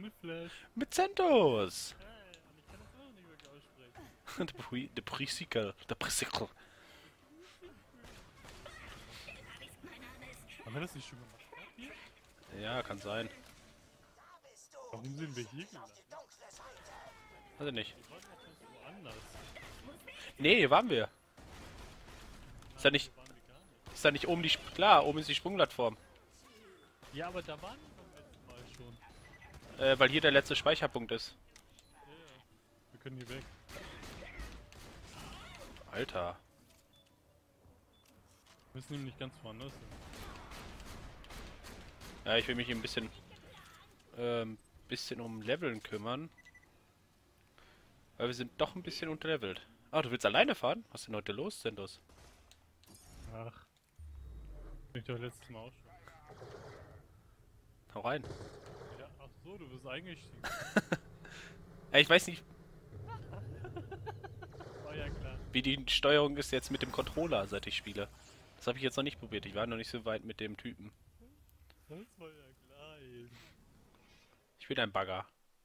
Mit Flash. Mit Centos! Hey, und ich kann das auch nicht wirklich aussprechen. Der Prisiker. Der Prisiker. Haben wir das nicht schon gemacht? Hier? Ja, kann sein. Warum sind wir hier gelandet? Weiß ich nicht. Wir wollten doch ganz woanders. Nee, hier waren wir. Ist da nicht, Hier waren wir gar nicht. ist da nicht oben die... Klar, oben ist die Sprungplattform. Ja, aber da waren wir beim letzten Mal schon. Weil hier der letzte Speicherpunkt ist. Ja, wir können hier weg. Alter. Wir müssen nämlich ganz woanders hin. Ja, ich will mich hier ein bisschen um Leveln kümmern. Weil wir sind doch ein bisschen unterlevelt. Ah, du willst alleine fahren? Was ist denn heute los, Sendos? Ach. Bin ich doch letztes Mal auch schon. Hau rein. Ja, ach so, du bist eingestiegen. Ja, ich weiß nicht, Oh ja, klar. wie die Steuerung ist jetzt mit dem Controller, seit ich spiele. Das habe ich jetzt noch nicht probiert. Ich war noch nicht so weit mit dem Typen. Das war ja klar, ey. Ich will ein Bagger.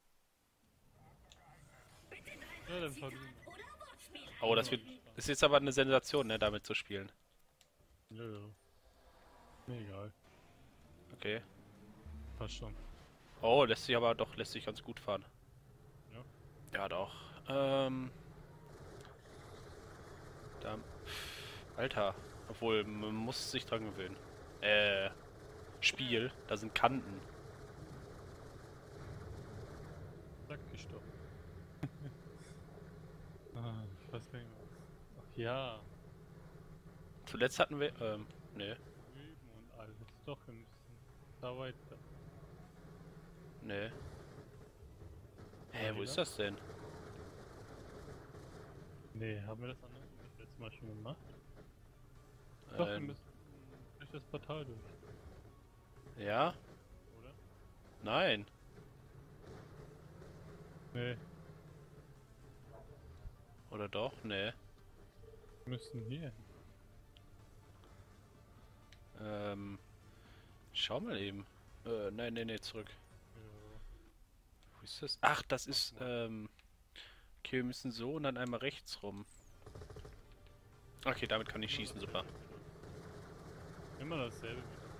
Ja, dann fahr du mal. Oh, das ist jetzt aber eine Sensation, ne, damit zu spielen. Ja, ja. Mir egal. Okay. Passt schon. Oh, lässt sich ganz gut fahren. Ja. Ja, doch. Da. Alter. Obwohl, man muss sich dran gewöhnen. Spiel, da sind Kanten. Zack, gestoppt. Ah, ich weiß gar nicht mehr. Ach ja. Zuletzt hatten wir, ne, Üben und alles. Doch, wir müssen da weiter. ne. Hä, wo ist das denn? Nee, haben wir das andere nicht letztes Mal schon gemacht? Doch, wir müssen durch das Portal durch, Ja? oder? Nein. Nee, Oder doch? Ne. wir müssen hier. Schau mal eben. Nein, nee, nee, zurück. Ja. Wo ist das? Ach, das ist, okay, wir müssen so und dann einmal rechts rum. Okay, damit kann ich schießen, super. Immer dasselbe.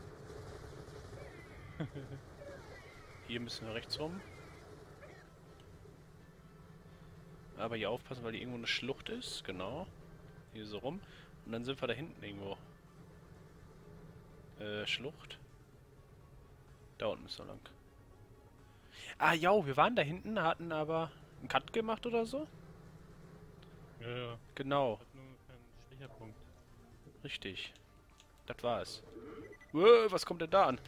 Hier müssen wir rechts rum. Aber hier aufpassen, weil hier irgendwo eine Schlucht ist, genau. Hier so rum. Und dann sind wir da hinten irgendwo. Schlucht. Da unten ist er lang. Ah, ja, wir waren da hinten, hatten aber einen Cut gemacht oder so. Ja, ja. Genau, Hat nur keinen Speicherpunkt. richtig. Das war es. Was kommt denn da an?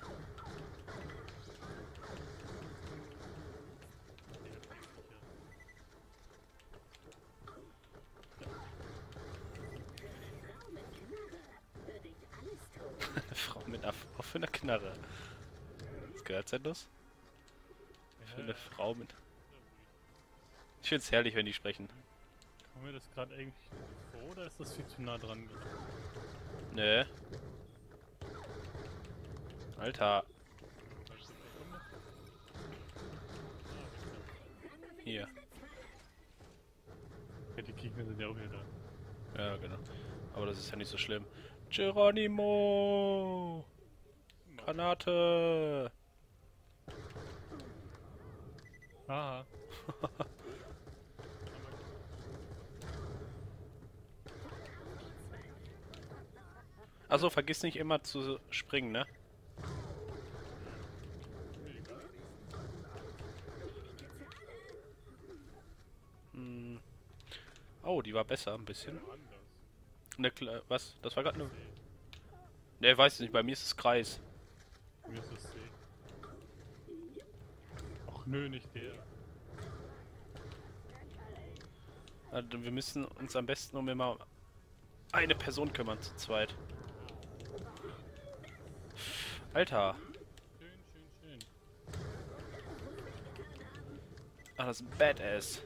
Frau mit einer Frau für eine Knarre. Was gehört denn das? Für eine Frau mit... Ich find's herrlich, wenn die sprechen. Haben wir das gerade eigentlich vor oder ist das viel zu nah dran? Nee. Alter. Hier. Ja, die Gegner sind ja auch wieder da. Ja, genau. Aber das ist ja nicht so schlimm. Geronimo! Granate! Haha. Achso, vergiss nicht immer zu springen, ne? Hm. Oh, die war besser, ein bisschen. Anders. Was? Das war gerade eine... Ne, weiß ich nicht, bei mir ist es Kreis. Mir ist das C. Ach nö, nicht der. Also, wir müssen uns am besten um immer eine Person kümmern, zu zweit. Alter. Schön, schön, schön. Ah, das ist ein Badass.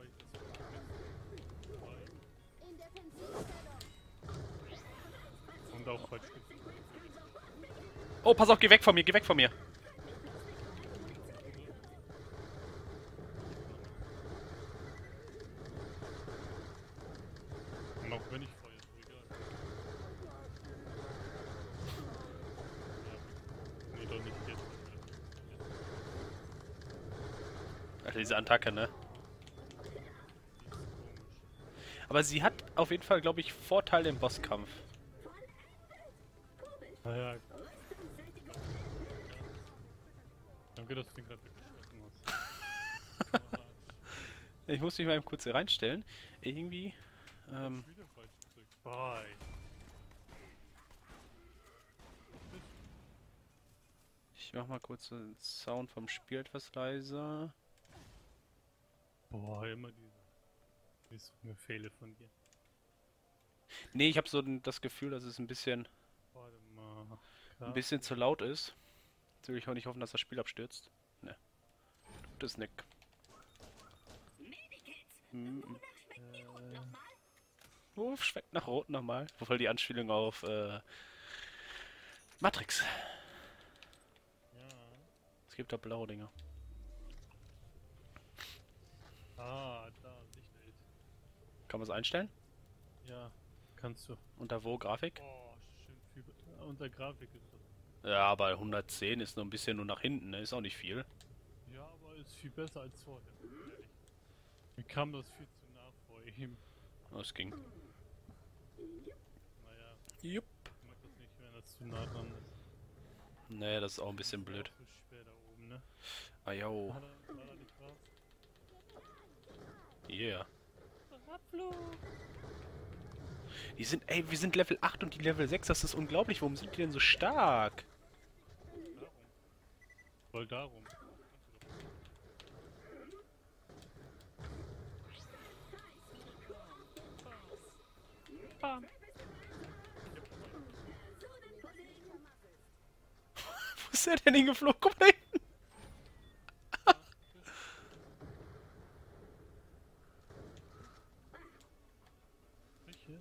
Und auch falsch. Oh, pass auf, geh weg von mir, geh weg von mir. Also diese Attacke, ne? Die ist komisch. Aber sie hat auf jeden Fall, glaube ich, Vorteile im Bosskampf. Naja, danke, dass du den gerade weggeschossen hast. Ich muss mich mal eben kurz hier reinstellen. Irgendwie. Wieder falsch gedrückt. Bye. Ich mach mal kurz den Sound vom Spiel etwas leiser. Boah, immer diese Befehle von dir. Nee, ich habe so das Gefühl, dass es ein bisschen Warte mal. zu laut ist. Jetzt will ich auch nicht hoffen, dass das Spiel abstürzt. Ne. Tut es nicht. Schmeckt nach Rot nochmal. Wobei die Anspielung auf Matrix. Ja. Es gibt da blaue Dinger. Ah, da, Sichtwelt. Kann man es einstellen? Ja, kannst du. Unter wo? Grafik? Oh, schön viel. Unter Grafik ist das. Ja, aber 110 ist nur ein bisschen nur nach hinten, ne? Ist auch nicht viel. Ja, aber ist viel besser als vorher. Ehrlich. Mir kam das viel zu nah vor ihm. Das ging. Naja, Jupp. ich mag das nicht, wenn das zu nah dran ist. Nee, das ist auch ein bisschen Das ist blöd. auch so schwer da oben, ne? Ah, jo. War da nicht was? Yeah. Die sind, ey, wir sind Level 8 und die Level 6, das ist unglaublich. Warum sind die denn so stark? Darum. Voll darum. Bam. Wo ist der denn hingeflogen? Guck mal hinten. Welche?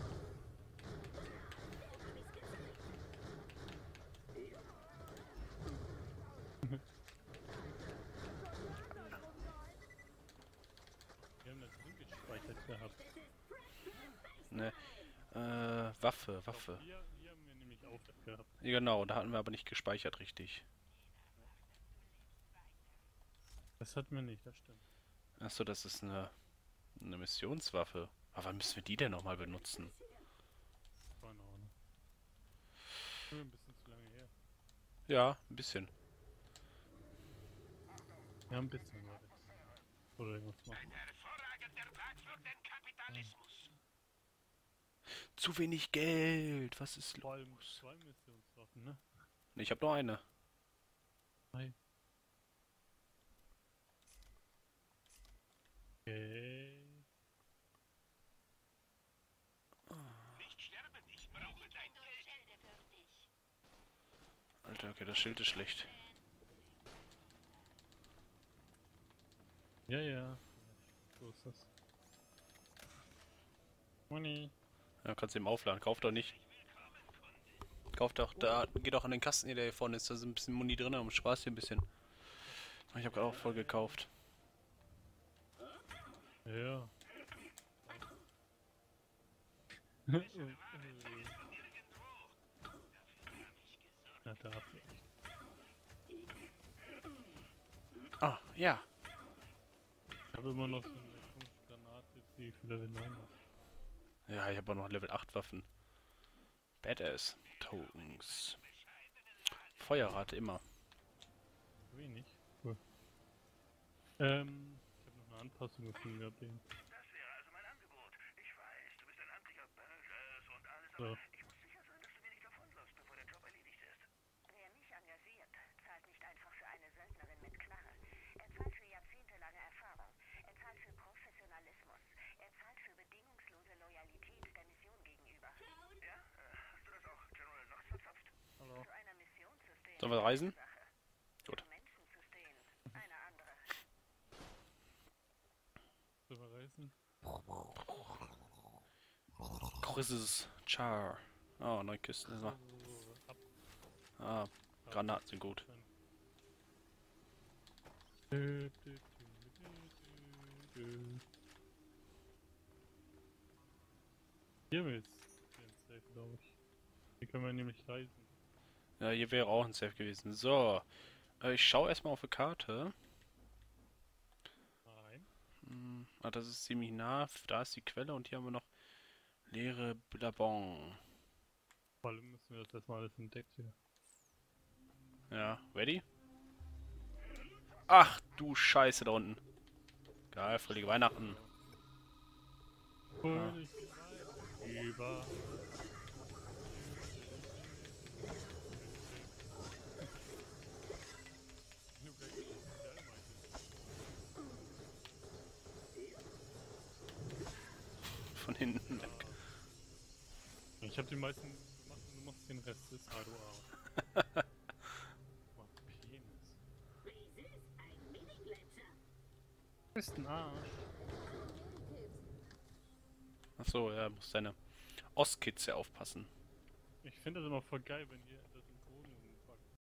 Wir haben das drin gespeichert gehabt. Ne. Waffe. Hier haben wir nämlich auch das gehabt. Ja, genau, da hatten wir aber nicht gespeichert richtig. Das hatten wir nicht, das stimmt. Achso, das ist eine Missionswaffe. Aber wann müssen wir die denn nochmal benutzen? Keine Ahnung. Schon ein bisschen zu lange her. Ja, ein bisschen. Ja, ein bisschen war das. Oder irgendwas machen. Zu wenig Geld. Was ist Vor allem los? 2 Missionswaffen, ne? Ich habe nur eine. Hi. Okay. Alter, okay, das Schild ist schlecht. Ja, ja. So ist das. Money. Ja, kannst du eben aufladen. Kauf doch nicht. Kauf doch, da, geh doch an den Kasten hier, der hier vorne ist. Da ist ein bisschen Muni drin, um Spaß hier ein bisschen. Ich habe gerade auch voll gekauft. Ja. Na, dafür echt. Ah, ja. Ich habe immer noch so eine komische Granate, die für Level 9 ist. Ja, ich habe auch noch Level 8 Waffen. Badass. Tokens. Feuerrate immer. Wenig. Cool. Ich habe noch eine Anpassung gefunden gehabt eben. Das wäre also mein Angebot. Ich weiß, du bist ein amtlicher Badass und alles, So. aber ich muss sicher sein, dass du mir nicht davonläufst, bevor der Job erledigt ist. Wer mich engagiert, zahlt nicht einfach für eine Söldnerin mit Knarre. Er zahlt für jahrzehntelange Erfahrung. Er zahlt für Professionalismus. Er zahlt für bedingungslose Loyalität der Mission gegenüber. Ja? Hast du das auch General Knox verzapft? Hallo. Zu einer Mission zu stehen, Sollen wir reisen? Sache. Gut. Zu Menschen zu stehen, eine andere. Sollen wir reisen? Chris's Char. Oh, neue Kisten. So, Immer. ab. Ah, Granaten sind gut. Hier willst du safe, glaube ich. Hier können wir nämlich reisen. Ja, hier wäre auch ein Safe gewesen. So. Ich schaue erstmal auf die Karte. Ah, das ist ziemlich nah. Da ist die Quelle und hier haben wir noch leere Billabong. Vor allem müssen wir das erstmal alles entdeckt hier. Ja, ready? Ach du Scheiße da unten. Geil, fröhliche Weihnachten. Fröhlich über. Von hinten weg. Ich hab die meisten gemacht und du machst den Rest. Ist du Arsch. Oh, Penis. Ist ein Arsch. Achso, ja, muss deine Ostkitze aufpassen. Ich finde das immer voll geil, wenn hier das